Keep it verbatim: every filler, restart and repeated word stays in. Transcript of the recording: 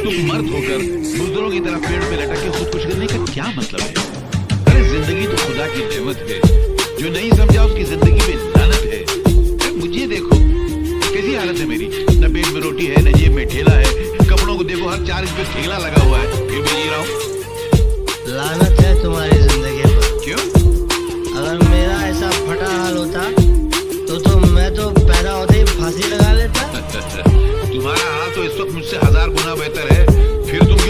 तुम मर्द होकर बुजुर्गों की तरह पेड़ पे लटक के खुदकुशी करने का क्या मतलब है? अरे जिंदगी तो खुदा की नेमत है, जो नहीं समझा उसकी जिंदगी में लानत है। मुझे देखो कैसी हालत है मेरी, न पेट में रोटी है न जेब में ठेला है, कपड़ों को देखो हर चार इंच पे ठेला लगा हुआ है, फिर भी जी रहा हूँ। लानत है तुम्हारी जिंदगी पर। क्यों? अगर मेरा ऐसा फटा हाल होता तो तो मैं तो पैदा होते ही फांसी लगा लेता। तुम्हारा हाल तो इस वक्त मुझसे हजार गुना बेहतर है, फिर तुम